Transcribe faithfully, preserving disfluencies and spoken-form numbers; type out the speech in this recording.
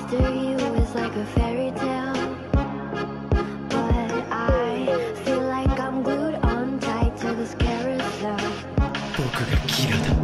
after you is like a fairy tale, but I feel like I'm glued on tight to this carousel. 僕がキラだ。